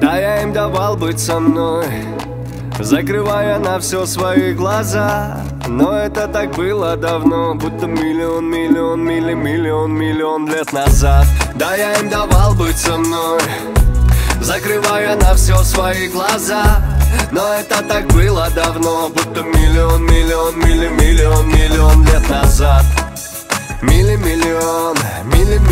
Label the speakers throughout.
Speaker 1: Да, я им давал быть со мной, закрывая на все свои глаза. Но это так было давно, будто миллион лет назад. Да, я им давал быть со мной, закрывая на все свои глаза. Но это так было давно, будто миллион лет назад. Миллион миль.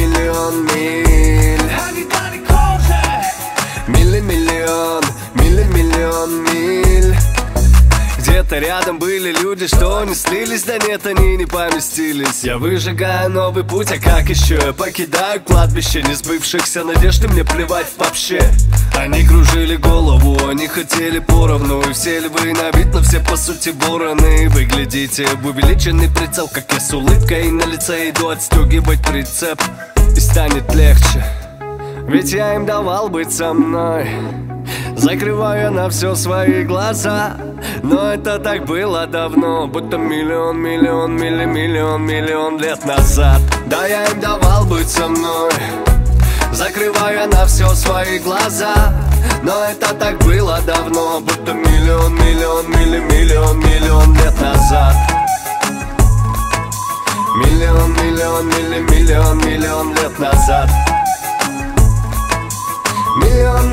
Speaker 1: Миллион миль. Где-то рядом были люди, что не слились, да нет, они не поместились. Я выжигаю новый путь, а как еще? Я покидаю кладбище несбывшихся надежд, и мне плевать вообще. Они кружили голову, они хотели поровну, и все львы на вид, но все по сути вороны. Вы глядите в увеличенный прицел, как я с улыбкой на лице иду отстегивать прицеп. И станет легче, ведь я им давал быть со мной, закрывая на все свои глаза. Но это так было давно, будто миллион лет назад. Да, я им давал быть со мной, закрывая на все свои глаза. Но это так было давно, будто миллион лет назад. Миллион лет назад. Миллион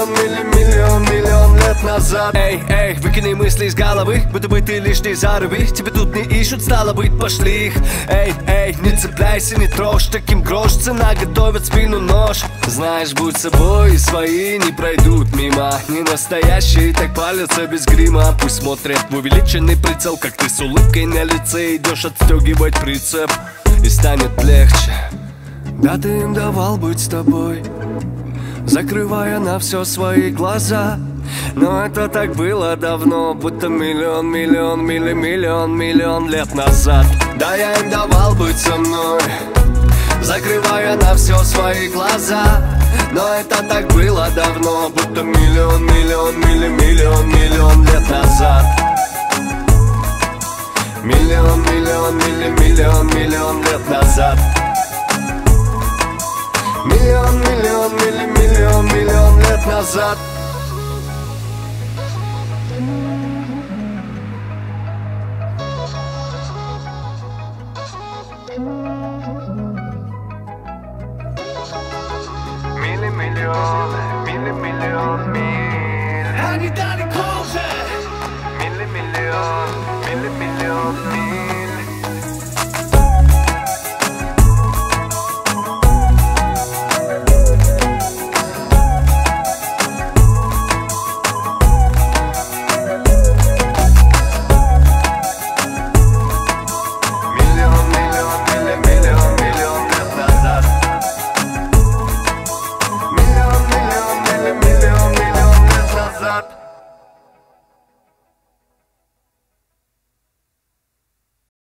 Speaker 1: лет назад. Эй, выкини мысли из головы, будто бы ты лишний заруби. Тебя тут не ищут, стало быть, пошли их. Эй, не цепляйся, не трожь, таким грош цена, готовят спину нож. Знаешь, будь собой, свои не пройдут мимо. Не настоящие так палятся без грима. Пусть смотрят в увеличенный прицел, как ты с улыбкой на лице идешь отстегивать прицеп. И станет легче. Да, ты им давал быть с тобой, закрывая на все свои глаза. Но это так было давно, будто миллион лет назад. Да, я им давал быть со мной, закрывая на все свои глаза. Но это так было давно, будто миллион